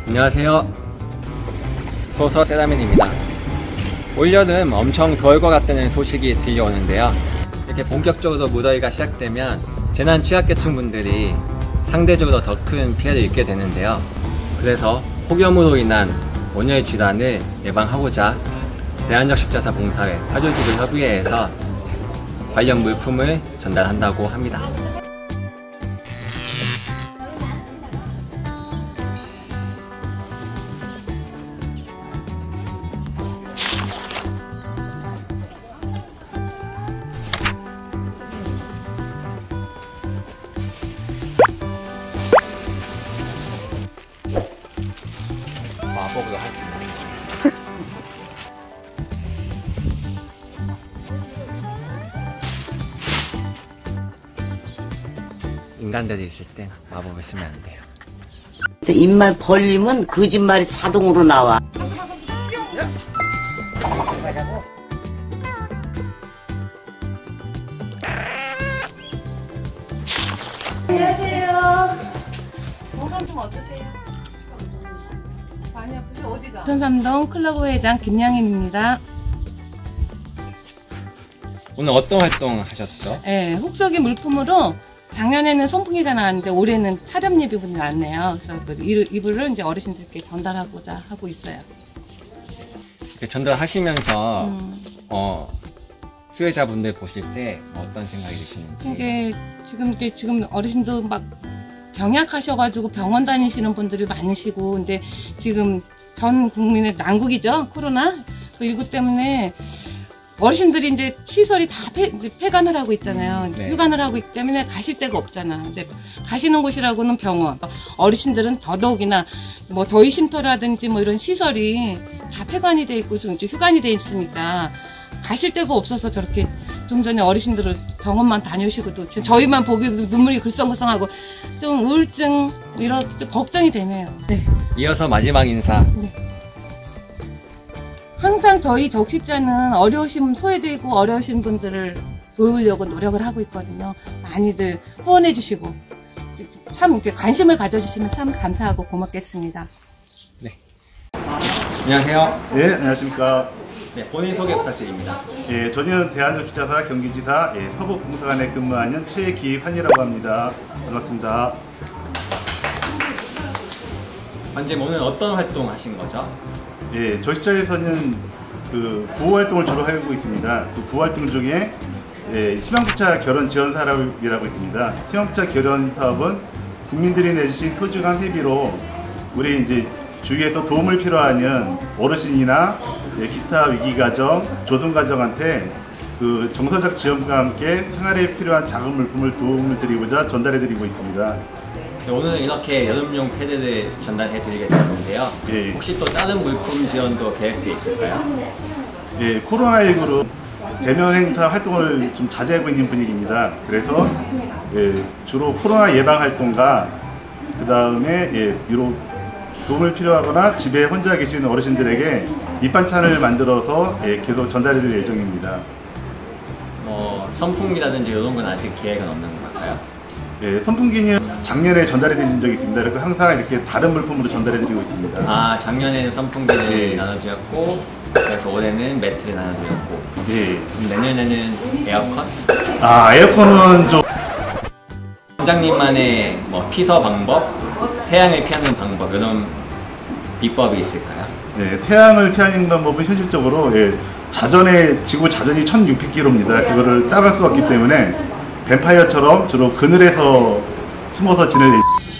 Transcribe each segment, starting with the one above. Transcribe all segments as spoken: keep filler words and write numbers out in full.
안녕하세요. 소서 세라맨입니다. 올여름 엄청 더울 것 같다는 소식이 들려오는데요. 이렇게 본격적으로 무더위가 시작되면 재난 취약계층 분들이 상대적으로 더 큰 피해를 입게 되는데요. 그래서 폭염으로 인한 온열 질환을 예방하고자 대한적 십자사 봉사회 파주지구 협의회에서 관련 물품을 전달한다고 합니다. 마법으로 할 수 있는 인간들이 있을 땐 마법을 쓰면 안 돼요. 입만 벌리면 거짓말이 자동으로 나와. 안녕하세요. 건강 좀 어떠세요? 많이 아프세요? 어디가? 천삼동 클러브 회장 김양임입니다. 오늘 어떤 활동 하셨죠? 네, 혹서기 물품으로 작년에는 선풍기가 나왔는데 올해는 파렴 예비분이 나왔네요. 그래서 그 이불을 이제 어르신들께 전달하고자 하고 있어요. 전달하시면서 음. 어, 수혜자분들 보실 때 어떤 생각이 드시는지. 이게 지금 이게 지금 어르신도 막 병약하셔가지고 병원 다니시는 분들이 많으시고, 근데 지금 전 국민의 난국이죠, 코로나 일구 때문에. 어르신들이 이제 시설이 다 폐, 이제 폐관을 하고 있잖아요. 네. 휴관을 하고 있기 때문에 가실 데가 없잖아. 근데 가시는 곳이라고는 병원. 어르신들은 더더욱이나 뭐 더위 쉼터라든지 뭐 이런 시설이 다 폐관이 돼 있고 좀 이제 휴관이 돼 있으니까 가실 데가 없어서 저렇게 좀 전에 어르신들을 병원만 다녀오시고도 저희만 보기도 눈물이 글썽글썽하고 좀 우울증 이런 좀 걱정이 되네요. 네. 이어서 마지막 인사. 네. 항상 저희 적십자는 어려우신, 소외되고 어려우신 분들을 도우려고 노력을 하고 있거든요. 많이들 후원해 주시고 참 이렇게 관심을 가져주시면 참 감사하고 고맙겠습니다. 네. 안녕하세요. 네, 안녕하십니까. 네, 본인 소개 부탁드립니다. 예, 저는 대한적십자사 경기지사 예, 서북봉사관에 근무하는 최기환이라고 합니다. 반갑습니다. 현재 오늘 어떤 활동 하신 거죠? 예, 적십자에서는 그 구호 활동을 주로 하고 있습니다. 그 구호 활동 중에 예, 희망부차 결혼 지원 사업이라고 있습니다. 희망부차 결혼 사업은 국민들이 내주신 소중한 회비로 우리 이제 주위에서 도움을 필요하는 어르신이나 예, 기타 위기가정, 조선가정한테 그 정서적 지원과 함께 생활에 필요한 작은 물품을 도움을 드리고자 전달해드리고 있습니다. 네, 오늘 이렇게 여름용 패드를 전달해드리게 되었는데요. 예. 혹시 또 다른 물품 지원도 계획되어 있을까요? 예, 코로나십구로 대면 행사 활동을 좀 자제하고 있는 분위기입니다. 그래서 예, 주로 코로나 예방 활동과 그 다음에 예, 유로 도움을 필요하거나 집에 혼자 계시는 어르신들에게 밑반찬을 만들어서 예, 계속 전달해드릴 예정입니다. 뭐 선풍기라든지 이런 건 아직 계획은 없는 걸까요? 예, 선풍기는 작년에 전달해드린 적이 있습니다. 그리고 항상 이렇게 다른 물품으로 전달해드리고 있습니다. 아, 작년에는 선풍기를 네. 나눠드렸고, 그래서 올해는 매트를 나눠드렸고, 예. 그럼 내년에는 에어컨? 아, 에어컨은 좀 원장님만의 뭐 피서 방법, 태양을 피하는 방법, 이런 비법이 있을까요? 네, 태양을 피하는 방법은 현실적으로 예, 자전의 지구 자전이 천육백 킬로미터입니다. 그거를 따라갈 수 없기 때문에 뱀파이어처럼 주로 그늘에서 숨어서 지낼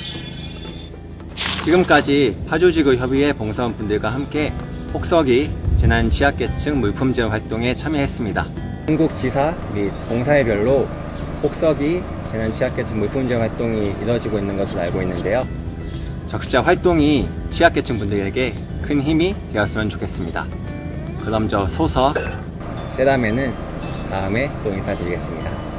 지금까지 파주지구 협의회 봉사원분들과 함께 혹서기 재난 취약계층 물품 지원 활동에 참여했습니다. 전국 지사 및 봉사회별로 혹서기 재난 취약계층 물품 지원 활동이 이루어지고 있는 것으로 알고 있는데요. 적십자 활동이 취약계층 분들에게 큰 힘이 되었으면 좋겠습니다. 그럼 저 소서 세라맨은 다음에 또 인사드리겠습니다.